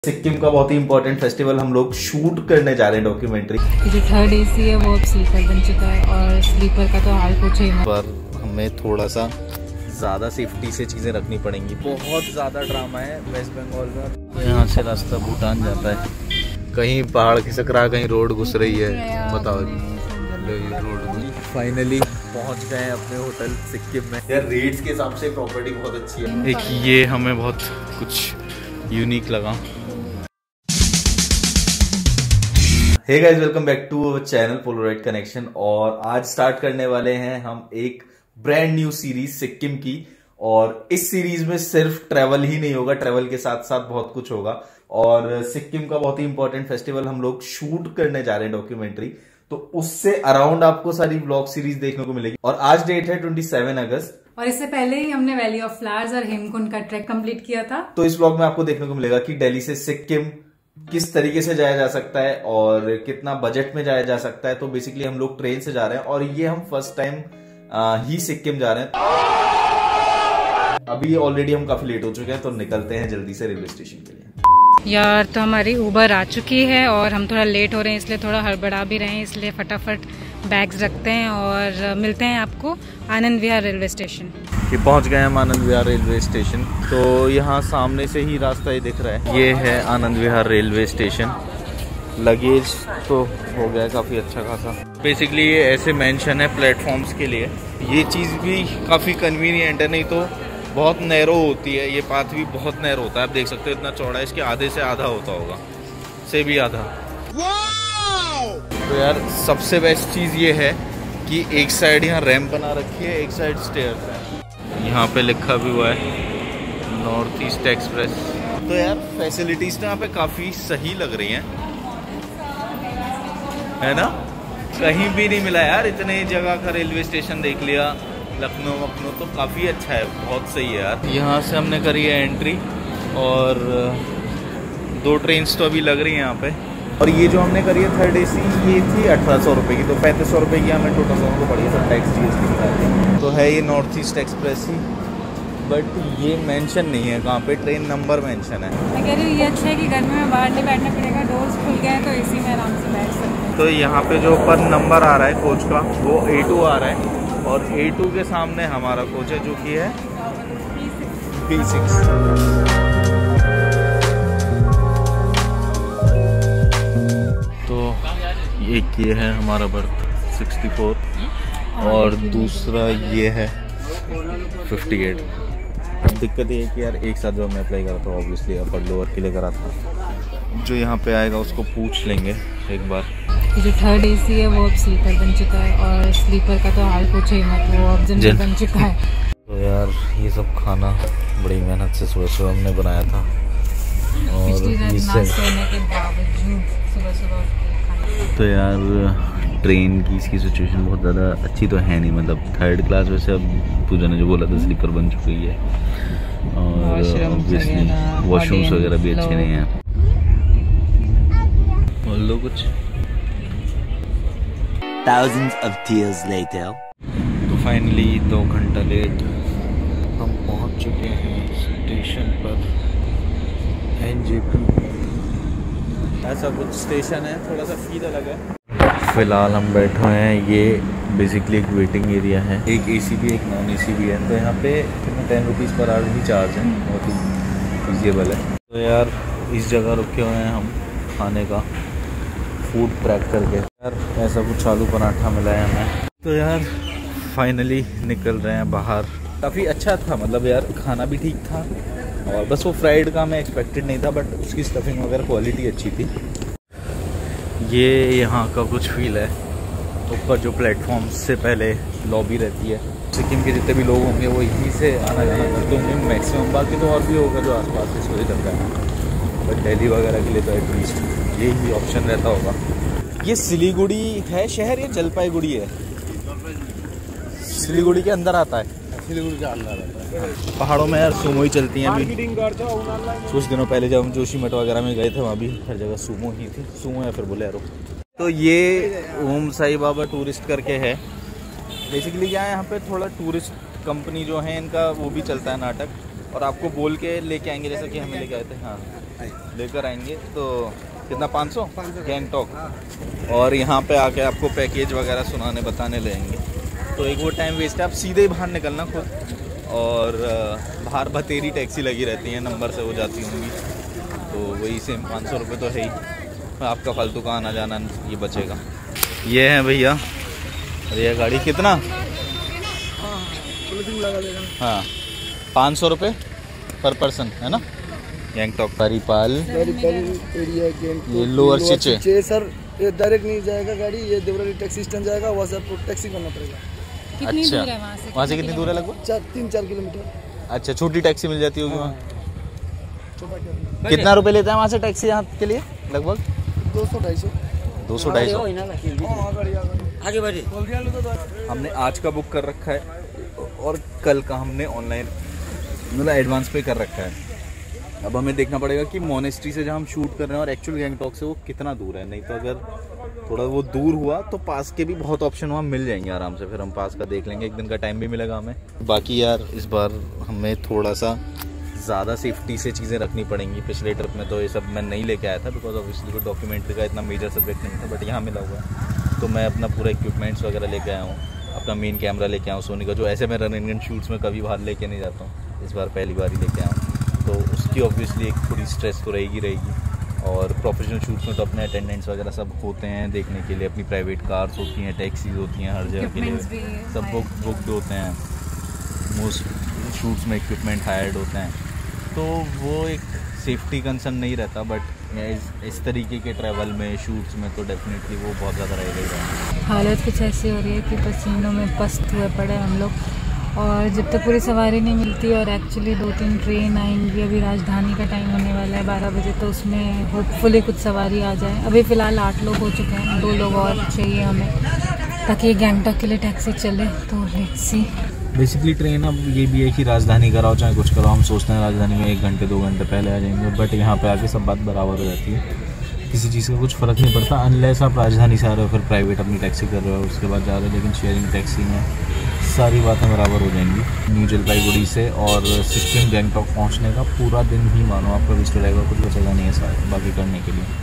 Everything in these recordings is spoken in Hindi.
सिक्किम का बहुत ही इंपॉर्टेंट फेस्टिवल हम लोग शूट करने जा रहे हैं डॉक्यूमेंट्री। जो थर्ड एसी है वो अब स्लीपर बन चुका है और स्लीपर का तो हाल पूछो ही मत। पर हमें थोड़ा सा ज़्यादा सेफ्टी से चीज़ें रखनी पड़ेंगी। बहुत ज़्यादा ड्रामा है वेस्ट बंगाल में। यहाँ से रास्ता भूटान जाता है, कहीं पहाड़ खिसक रहा, कहीं रोड घुस रही है। बताओ रोड फाइनली पहुँच गए हैं अपने होटल सिक्किम में। यार रेट्स के हिसाब से प्रॉपर्टी बहुत अच्छी है। एक ये हमें बहुत कुछ यूनिक लगा। Hey guys, welcome back to our channel Polaride connection. और आज स्टार्ट करने वाले हैं हम एक ब्रांड न्यू सीरीज सिक्किम की। और इस सीरीज में सिर्फ ट्रैवल ही नहीं होगा, ट्रैवल के साथ साथ बहुत कुछ होगा। और सिक्किम का बहुत ही इंपॉर्टेंट फेस्टिवल हम लोग शूट करने जा रहे हैं डॉक्यूमेंट्री, तो उससे अराउंड आपको सारी ब्लॉग सीरीज देखने को मिलेगी। और आज डेट है 27 अगस्त। और इससे पहले ही हमने वैली ऑफ फ्लावर्स और हेमकुंड का ट्रैक कंप्लीट किया था। तो इस ब्लॉग में आपको देखने को मिलेगा कि दिल्ली से सिक्किम किस तरीके से जाया जा सकता है और कितना बजट में जाया जा सकता है। तो बेसिकली हम लोग ट्रेन से जा रहे हैं और ये हम फर्स्ट टाइम ही सिक्किम जा रहे हैं। अभी ऑलरेडी हम काफी लेट हो चुके हैं, तो निकलते हैं जल्दी से रेलवे स्टेशन के लिए। यार तो हमारी उबर आ चुकी है और हम थोड़ा लेट हो रहे हैं, इसलिए थोड़ा हड़बड़ा भी रहे हैं, इसलिए फटाफट बैग्स रखते हैं और मिलते हैं आपको आनंद विहार रेलवे स्टेशन। ये पहुंच गए हम आनंद विहार रेलवे स्टेशन। तो यहाँ सामने से ही रास्ता ही दिख रहा है। ये है Anand Vihar railway station. Luggage तो हो गया काफ़ी अच्छा खासा। बेसिकली ये ऐसे मेंशन है प्लेटफॉर्म्स के लिए। ये चीज़ भी काफ़ी कन्वीनियंट है, नहीं तो बहुत नैरो होती है। ये पाथ भी बहुत नैरो होता है, आप देख सकते हो इतना चौड़ा है, इसके आधे से आधा होता होगा, से भी आधा। तो यार सबसे बेस्ट चीज़ ये है कि एक साइड यहाँ रैंप बना रखी है, एक साइड स्टेयर्स है। यहाँ पे लिखा भी हुआ है नॉर्थ ईस्ट एक्सप्रेस। तो यार फैसिलिटीज़ तो यहाँ पे काफ़ी सही लग रही हैं, है ना। कहीं भी नहीं मिला यार, इतने जगह का रेलवे स्टेशन देख लिया, लखनऊ तो काफ़ी अच्छा है, बहुत सही है यार। यहाँ से हमने करी है एंट्री और 2 ट्रेन्स तो अभी लग रही हैं यहाँ पे। और ये जो हमने करी है थर्ड एसी, ये थी 1800 रुपये की, तो 3500 रुपये की हमें टोटल हमको पड़ी है, सब टैक्स GST निकालते। तो है ये नॉर्थ ईस्ट एक्सप्रेस ही, बट ये मेंशन नहीं है कहाँ पे, ट्रेन नंबर मेंशन है। मैं कह रही हूँ ये अच्छा है कि गर्मी में बाहर नहीं बैठना पड़ेगा, डोर्स खुल गए हैं तो इसी में आराम से बैठ सकते हैं। तो यहाँ पे जो ऊपर नंबर आ रहा है कोच का, वो A2 आ रहा है और A2 के सामने हमारा कोच है जो कि है B6। तो एक ये है हमारा बर्थ 64 और दूसरा ये है 58। अब दिक्कत ये है कि यार एक साथ जो मैं अप्लाई करा था ऑब्वियसली अपर लोअर के लिए करा था, जो यहाँ पे आएगा उसको पूछ लेंगे एक बार। जो थर्ड एसी है वो अब स्लीपर बन चुका है और स्लीपर का तो हाल पूछो ही मत, वो अब जनरल बन चुका है। तो यार ये सब खाना बड़ी मेहनत से सुबह सुबह हमने बनाया था और सोने के बावजूद सुबह तो यार ट्रेन की इसकी सिचुएशन बहुत ज़्यादा अच्छी तो है नहीं, मतलब थर्ड क्लास वैसे अब पूजा ने जो बोला था स्लीपर बन चुकी है और ऑब्वियसली वॉशरूम्स वगैरह भी अच्छे नहीं हैं। बोल लो कुछ। Thousands of tears later. तो फाइनली 2 घंटा लेट हम पहुंच चुके हैं स्टेशन पर NJP। ऐसा कुछ स्टेशन है, थोड़ा सा फील अलग है। फिलहाल हम बैठे हुए हैं, ये बेसिकली एक वेटिंग एरिया है। एक AC भी एक नॉन AC भी है। तो यहाँ पे 10 रुपीज़ पर आवर ही चार्ज है, बहुत ही फिजिबल है। तो यार इस जगह रुके हुए हैं हम खाने का फूड ट्रैक करके। यार ऐसा कुछ आलू पराठा मिला है हमें। तो यार फाइनली निकल रहे हैं बाहर। काफ़ी अच्छा था, मतलब यार खाना भी ठीक था और बस वो फ्राइड का मैं एक्सपेक्टेड नहीं था, बट उसकी स्टफिंग वगैरह क्वालिटी अच्छी थी। ये यहाँ का कुछ फील है। ऊपर जो प्लेटफॉर्म से पहले लॉबी रहती है, सिक्किम के जितने भी लोग होंगे वो यहीं से आना जाना करते होंगे मैक्सिमम, बाकी तो और भी होगा जो आसपास से सोच करता है, बट दिल्ली वगैरह के लिए तो एटलीस्ट यही ऑप्शन रहता होगा। ये सिलीगुड़ी है शहर या जलपाईगुड़ी है? सिलीगुड़ी के अंदर आता है, सिलीगुड़ी के अंदर आता है। पहाड़ों में यार सुमो ही चलती हैं अभी। कुछ दिनों पहले जब हम जोशीमठ वगैरह में गए थे, वहाँ भी हर जगह सुमो ही थी, सुमो या फिर बोलेरो। तो ये ओम साई बाबा टूरिस्ट करके है। बेसिकली क्या है, यहाँ पे थोड़ा टूरिस्ट कंपनी जो है इनका वो भी चलता है नाटक, और आपको बोल के लेके आएंगे, जैसा कि हमें लेके आए थे। हाँ लेकर आएंगे तो कितना 500 गैंगटॉक। और यहाँ पे आके आपको पैकेज वगैरह सुनाने बताने लगेंगे। तो एक वो टाइम वेस्ट है, आप सीधे ही बाहर निकलना खुद। और बाहर बतेरी टैक्सी लगी रहती है, नंबर से हो जाती होंगी, तो वही सेम 500 रुपये तो है ही। आपका फालतू का आना जाना ये बचेगा। ये है भैया, ये गाड़ी कितना? हाँ 500 रुपये पर पर्सन है ना। गैंगटॉक परिपाल एरिया ये लोअर सिचे सर, ये डायरेक्ट नहीं जाएगा गाड़ी, ये देवराली टैक्सी स्टैंड जाएगा, वहाँ से आपको टैक्सी करना पड़ेगा। कितनी अच्छा, दूर है वहाँ से कितनी दूर है? लगभग 3-4 किलोमीटर। अच्छा, छोटी टैक्सी मिल जाती होगी वहाँ। कितना रुपए लेता है वहाँ से टैक्सी यहाँ के लिए? लगभग 200-250 आगे बढ़े। हमने आज का बुक कर रखा है और कल का हमने ऑनलाइन मतलब एडवांस पे कर रखा है। अब हमें देखना पड़ेगा कि मोनेस्ट्री से जहाँ हम शूट कर रहे हैं और एक्चुअल गैंगटॉक से वो कितना दूर है। नहीं तो अगर थोड़ा वो दूर हुआ तो पास के भी बहुत ऑप्शन वहाँ मिल जाएंगे आराम से, फिर हम पास का देख लेंगे। एक दिन का टाइम भी मिलेगा हमें। बाकी यार इस बार हमें थोड़ा सा ज़्यादा सेफ्टी से चीज़ें रखनी पड़ेंगी। पिछले ट्रिप में तो ये सब मैं नहीं लेके आया था, बिकॉज ऑब्वियसली कोई डॉक्यूमेंट्री का इतना मेजर सब्जेक्ट नहीं था, बट यहाँ मिला हुआ है। तो मैं अपना पूरा इक्विपमेंट्स वगैरह लेके आया हूँ, अपना मेन कैमरा लेके आया हूँ सोनी का, जो ऐसे मैं रन एंड शूट्स में कभी बाहर लेके नहीं जाता हूँ, इस बार पहली बार ही लेके आया हूँ। तो उसकी ऑब्वियसली एक थोड़ी स्ट्रेस तो रहेगी। और प्रोफेशनल शूट्स में तो अपने अटेंडेंट्स वगैरह सब होते हैं देखने के लिए, अपनी प्राइवेट कार्स होती हैं, टैक्सीज होती हैं, हर जगह के लिए सब बुकड होते हैं। मोस्ट शूट्स में इक्विपमेंट हायर्ड होते हैं, तो वो एक सेफ्टी कंसर्न नहीं रहता। बट इस तरीके के ट्रैवल में, शूट्स में तो डेफिनेटली वो बहुत ज़्यादा रहेगा। हालत कुछ ऐसी हो रही है कि पसीनों में पस्त हुए पड़े हम लोग, और जब तक पूरी सवारी नहीं मिलती, और एक्चुअली 2-3 ट्रेन आएंगी। अभी राजधानी का टाइम होने वाला है 12 बजे, तो उसमें होपफुली कुछ सवारी आ जाए। अभी फ़िलहाल 8 लोग हो चुके हैं, 2 लोग और चाहिए हमें ताकि ये गैंगटॉक के लिए टैक्सी चले। तो लेट्स सी। बेसिकली ट्रेन अब ये भी है कि राजधानी कराओ चाहे कुछ कराओ, हम सोचते हैं राजधानी में 1 घंटे 2 घंटे पहले आ जाएंगे, बट यहाँ पे आके सब बात बराबर हो जाती है। किसी चीज़ का कुछ फ़र्क नहीं पड़ता, अनलेस आप राजधानी से आ रहे हो, फिर प्राइवेट अपनी टैक्सी कर रहे हो, उसके बाद जा रहे हो। लेकिन शेयरिंग टैक्सी में सारी बातें बराबर हो जाएंगी। न्यू जलपाईगुड़ी से और सिक्किम गैंगटॉक पहुँचने का पूरा दिन ही मानो आपका वेस्ट हो जाएगा, कुछ बचेगा नहीं है सारा बाकी करने के लिए।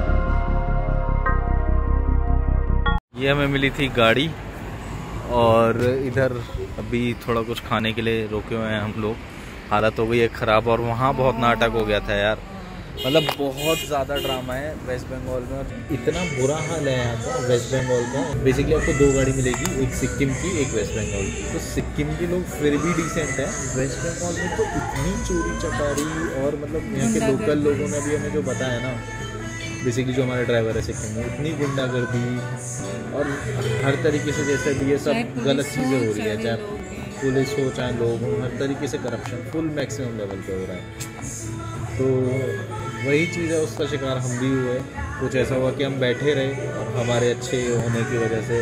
ये हमें मिली थी गाड़ी, और इधर अभी थोड़ा कुछ खाने के लिए रोके हुए हैं हम लोग। हालत हो गई है ख़राब, और वहाँ बहुत नाटक हो गया था यार, मतलब बहुत ज़्यादा ड्रामा है वेस्ट बंगाल में। और इतना बुरा हाल है यहाँ का वेस्ट बंगाल का। बेसिकली आपको 2 गाड़ी मिलेगी, एक सिक्किम की, एक वेस्ट बंगाल की। तो सिक्किम के लोग फिर भी डिसेंट है, वेस्ट बंगाल में तो इतनी चोरी चकारी, और मतलब यहाँ के लोकल लोगों ने भी हमें जो बताया ना, बेसिकली जो हमारे ड्राइवर है सिक्किम में, इतनी गुंडागर्दी और हर तरीके से, जैसे भी ये सब गलत चीज़ें हो रही है, चाहे पुलिस हो चाहे लोग हो, हर तरीके से करप्शन फुल मैक्सिमम लेवल पे हो रहा है। तो वही चीज़ है, उसका शिकार हम भी हुए। कुछ ऐसा हुआ कि हम बैठे रहे, और हमारे अच्छे होने की वजह से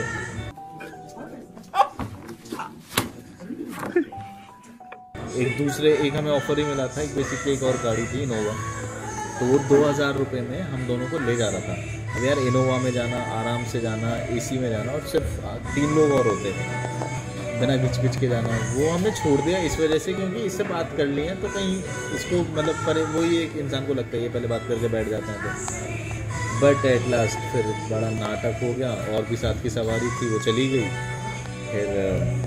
एक हमें ऑफर ही मिला था। बेसिकली एक और गाड़ी थी इनोवा, तो वो 2000 रुपये में हम दोनों को ले जा रहा था। अब यार इनोवा में जाना, आराम से जाना, एसी में जाना, और सिर्फ 3 लोग और होते बिना घिच के जाना, वो हमने छोड़ दिया इस वजह से, क्योंकि इससे बात कर ली है तो कहीं इसको मतलब पर वही एक इंसान को लगता है ये पहले बात करके बैठ जाते हैं। तो बट एट लास्ट फिर बड़ा नाटक हो गया, और भी साथ की सवारी थी वो चली गई, फिर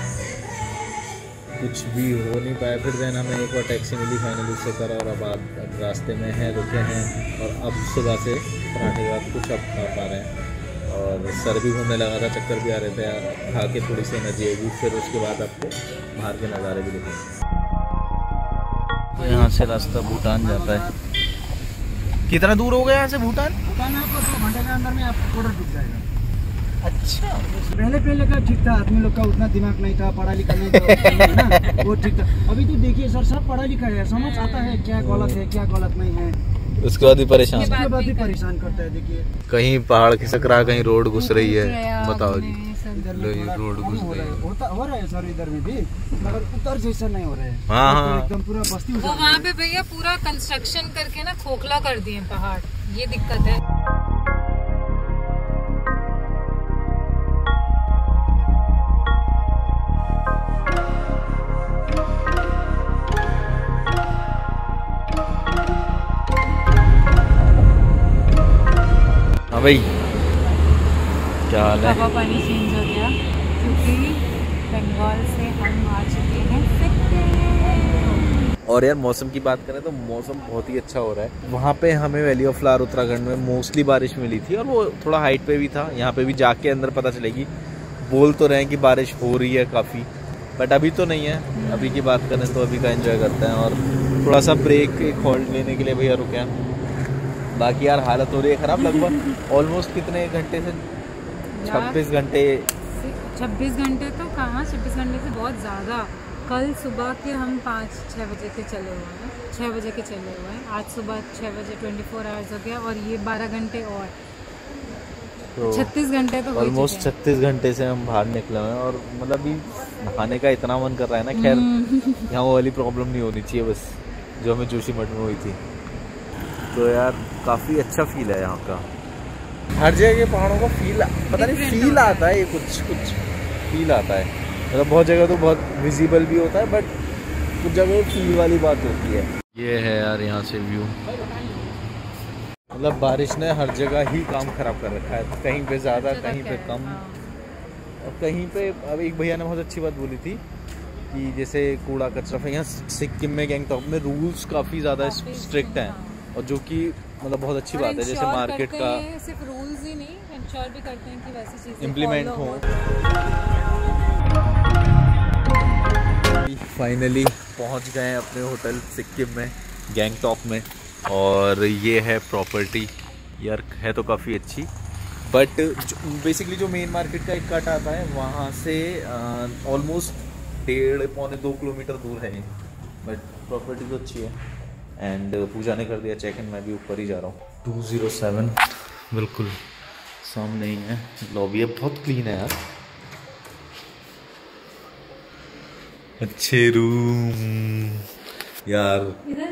कुछ भी हो नहीं पाया। फिर देन हमें एक और टैक्सी मिली फाइनली उससे करा, और अब रास्ते में हैं, रुके हैं, और अब सुबह से पराठे के बाद कुछ अब खा पा रहे हैं। और सर भी घूमने लगा था, चक्कर भी आ रहे थे यार, खा के थोड़ी सी एनर्जी आएगी। फिर उसके बाद आपको बाहर के नज़ारे भी दिखेंगे। तो यहाँ से रास्ता भूटान जाता है। कितना दूर हो गया यहाँ से भूटान? भूटान आपको 2 घंटे के अंदर में आपको बॉर्डर दिख जाएगा। अच्छा, पहले का ठीक था, आदमी लोग का उतना दिमाग नहीं था, पढ़ा लिखा नहीं था ना, वो ठीक था। अभी तो देखिए सर, सब पढ़ा लिखा है, समझ आता है क्या गलत है क्या गलत नहीं है। उसके बाद भी परेशान करता है। देखिए कहीं पहाड़ खिसक रहा, कहीं रोड घुस रही है, बताओ जी। लो ये रोड घुस रही है, हो रहा है सर इधर में भी, मगर उधर जैसा नहीं हो रहा है। हाँ, एकदम पूरा बस्ती। वो वहाँ पे भैया पूरा कंस्ट्रक्शन करके ना खोखला कर दिए पहाड़, ये दिक्कत है। हाँ भाई, क्या हाल है? हवा पानी चेंज हो गया क्योंकि बंगाल से हम आ चुके हैं सिक्किम। और यार मौसम की बात करें तो मौसम बहुत ही अच्छा हो रहा है। वहाँ पे हमें वैली ऑफ फ्लावर उत्तराखंड में मोस्टली बारिश मिली थी और वो थोड़ा हाइट पे भी था। यहाँ पे भी जाके अंदर पता चलेगी। बोल तो रहे हैं कि बारिश हो रही है काफ़ी, बट अभी तो नहीं है। अभी की बात करें तो अभी का एंजॉय करते हैं और थोड़ा सा ब्रेक, एक हॉल्ट लेने के लिए भैया रुके हैं। बाकी यार हालत हो रही है ख़राब, लगभग ऑलमोस्ट कितने घंटे से 26 घंटे। 26 घंटे तो कहाँ, 26 घंटे से बहुत ज़्यादा। कल सुबह के हम 5-6 बजे के चले हुए हैं, 6 बजे के चले हुए हैं। आज सुबह 6 बजे 24 आवर्स हो गया और ये 12 घंटे और तो 36 घंटे तो ऑलमोस्ट 36 घंटे से हम बाहर निकले हुए हैं और मतलब अभी नहाने का इतना मन कर रहा है ना। खैर यहाँ वो वाली प्रॉब्लम नहीं होनी चाहिए बस, जो हमें जोशीमठ में हुई थी। तो यार काफ़ी अच्छा फील है यहाँ का। हर जगह के पहाड़ों का फील, पता नहीं फील आता है, ये कुछ फील आता है। मतलब बहुत जगह तो बहुत विजिबल भी होता है, बट कुछ जगह फील वाली बात होती है। ये है यार यहाँ से व्यू। मतलब बारिश ने हर जगह ही काम खराब कर रखा है, कहीं पे ज़्यादा, कहीं पे कम। और कहीं पे अब एक भैया ने बहुत अच्छी बात बोली थी कि जैसे कूड़ा कचरा, यहाँ सिक्किम में गैंगटॉक में रूल्स काफ़ी ज़्यादा स्ट्रिक्ट हैं, और जो कि मतलब बहुत अच्छी बात है। जैसे मार्केट का सिर्फ रूल्स ही नहीं, इंश्योर भी करते हैं कि वैसी चीज़ें इम्प्लीमेंट हो। फाइनली पहुंच गए हैं अपने होटल सिक्किम में, गैंगटॉक में। और ये है प्रॉपर्टी यार, है तो काफ़ी अच्छी, बट बेसिकली जो मेन मार्केट का एक कट आता है वहाँ से ऑलमोस्ट 1.5-2 किलोमीटर दूर है ये। बट प्रॉपर्टी तो अच्छी है। एंड पूजा ने कर दिया चेक इन, मैं भी ऊपर ही जा रहा हूँ। 207 बिल्कुल सामने ही है। लॉबी है, बहुत क्लीन है यार। अच्छे रूम यार।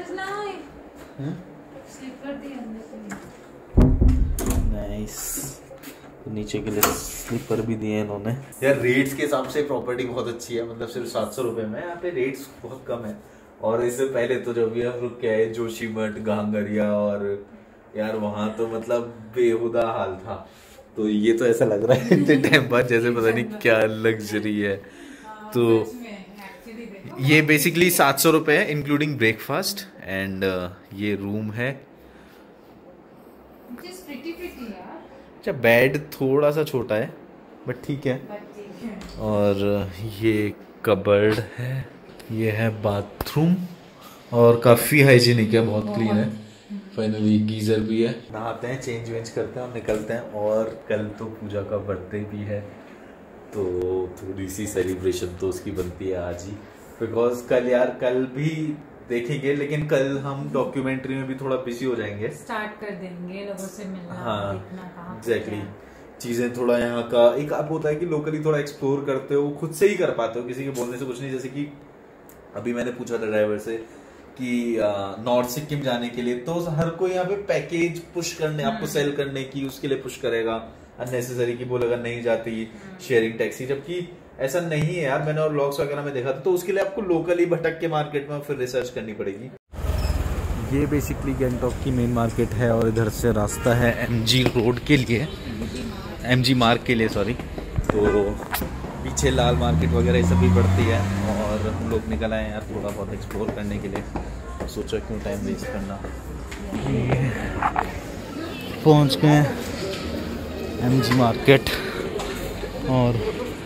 नाइस। तो नीचे के लिए स्लीपर भी दिए इन्होंने। यार रेट्स के हिसाब से प्रॉपर्टी बहुत अच्छी है, मतलब सिर्फ 700 रुपये में यहाँ पे रेट्स बहुत कम है। और इससे पहले तो जब भी हम रुक के आए जोशीमठ, घांगरिया, और यार वहाँ तो मतलब बेहुदा हाल था। तो ये तो ऐसा लग रहा है इतने टाइम बाद जैसे पता नहीं क्या लग्जरी है। तो ये बेसिकली 700 रुपये है इंक्लूडिंग ब्रेकफास्ट। एंड ये रूम है। अच्छा बेड थोड़ा सा छोटा है बट ठीक है। और ये कबर्ड है, ये है बाथरूम और काफ़ी हाइजीनिक है, बहुत क्लीन है। फाइनली गीजर भी है। नहाते हैं, चेंज वेंज करते हैं और निकलते हैं। और कल तो पूजा का बर्थडे भी है, तो थोड़ी सी सेलिब्रेशन तो उसकी बनती है आज ही। बिकॉज कल भी देखेंगे, लेकिन कल हम डॉक्यूमेंट्री में भी थोड़ा बिजी हो जाएंगे, स्टार्ट कर देंगे लोगों से मिलना। हाँ देखना एग्जैक्टली। चीज़ें थोड़ा यहाँ का एक अब होता है कि लोकली थोड़ा एक्सप्लोर करते हो, खुद से ही कर पाते हो, किसी के बोलने से कुछ नहीं। जैसे कि अभी मैंने पूछा था ड्राइवर से कि नॉर्थ सिक्किम जाने के लिए, तो हर कोई यहाँ पे पैकेज पुश करने, आपको सेल करने की उसके लिए पुश करेगा, अननेसेसरी की बोलेगा नहीं जाती शेयरिंग टैक्सी, जबकि ऐसा नहीं है यार। मैंने और व्लॉग्स वगैरह में देखा था, तो उसके लिए आपको लोकली भटक के मार्केट में फिर रिसर्च करनी पड़ेगी। ये बेसिकली गैंगटॉक की मेन मार्केट है और इधर से रास्ता है एमजी रोड के लिए, एमजी मार्ग के लिए सॉरी। तो पीछे लाल मार्केट वगैरह ये सब भी पड़ती है और हम लोग निकल आए यार थोड़ा बहुत एक्सप्लोर करने के लिए। सोचा क्यों टाइम वेस्ट करना। पहुंच गए एमजी मार्केट और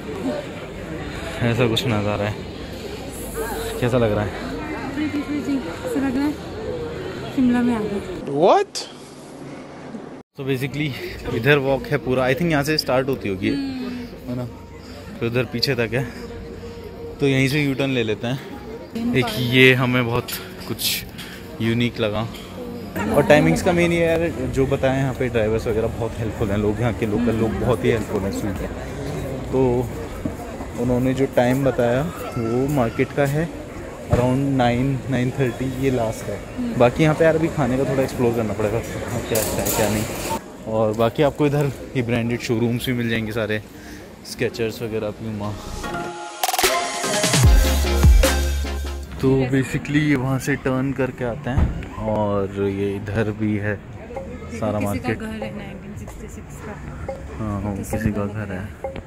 ऐसा कुछ नज़ारा है। कैसा लग रहा है? ऐसा लग रहा है शिमला में आ गए। What? तो बेसिकली इधर वॉक है पूरा, आई थिंक यहाँ से स्टार्ट होती होगी है ना, फिर उधर पीछे तक है। तो यहीं से यू टर्न ले लेते हैं। एक ये हमें बहुत कुछ यूनिक लगा। और टाइमिंग्स का मेन ये यार जो बताएं, यहाँ पे ड्राइवर्स वगैरह बहुत हेल्पफुल हैं, लोग यहाँ के लोकल लोग बहुत ही हेल्पफुल हैं स्वीट। तो उन्होंने जो टाइम बताया वो मार्केट का है अराउंड 9-9:30 ये लास्ट है। बाकी यहाँ पे यार अभी खाने का थोड़ा एक्सप्लोर करना पड़ेगा, क्या अच्छा है क्या नहीं। और बाकी आपको इधर ये ब्रांडेड शोरूम्स भी मिल जाएंगे सारे, स्केचर्स वगैरह, प्यूमा। तो बेसिकली वहाँ से टर्न करके आते हैं और ये इधर भी है सारा मार्केट। 66 का। हाँ हाँ किसी का घर है।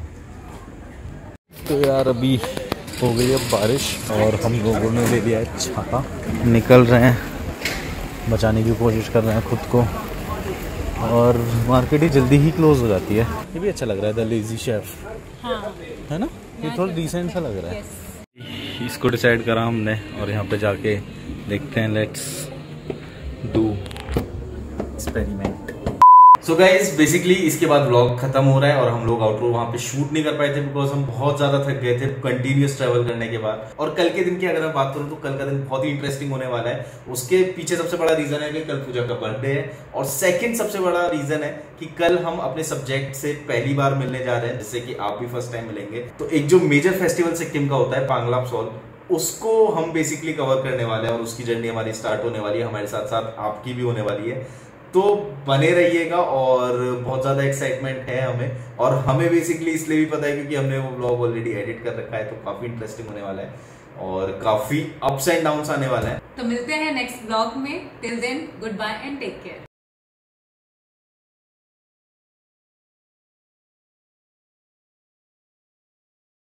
तो यार अभी हो गई है बारिश और हम लोगों ने ले लिया है छाता, निकल रहे हैं, बचाने की कोशिश कर रहे हैं खुद को। और मार्केट ही जल्दी ही क्लोज हो जाती है। ये भी अच्छा लग रहा है द लेजी शेफ, हाँ है ना, ये थोड़ा डिसेंट सा लग रहा है। इसको डिसाइड करा हमने और यहाँ पे जाके देखते हैं, let's do experiment. So guys basically इसके बाद व्लॉग खत्म हो रहा है और हम लोग आउटरो वहाँ पे शूट नहीं कर पाए थे बिकॉज हम बहुत ज्यादा थक गए थे कंटिन्यूअस ट्रैवल करने के बाद। और कल के दिन की अगर मैं बात करूँ तो कल का दिन बहुत ही इंटरेस्टिंग होने वाला है। उसके पीछे सबसे बड़ा रीजन है कि कल पूजा का बर्थडे है, और सेकंड सबसे बड़ा रीजन है कि कल हम अपने सब्जेक्ट से पहली बार मिलने जा रहे हैं, जिससे कि आप भी फर्स्ट टाइम मिलेंगे। तो एक जो मेजर फेस्टिवल सिक्किम का होता है पांगलाप सोल, उसको हम बेसिकली कवर करने वाले हैं और उसकी जर्नी हमारी स्टार्ट होने वाली है, हमारे साथ साथ आपकी भी होने वाली है। तो बने रहिएगा और बहुत ज़्यादा एक्साइटमेंट है हमें, और हमें बेसिकली इसलिए भी पता है क्योंकि हमने वो व्लॉग ऑलरेडी एडिट कर रखा है, तो काफ़ी इंटरेस्टिंग होने वाला है और काफ़ी अप्स एंड डाउन्स आने वाला है। तो मिलते हैं नेक्स्ट व्लॉग में। Till then goodbye and take care.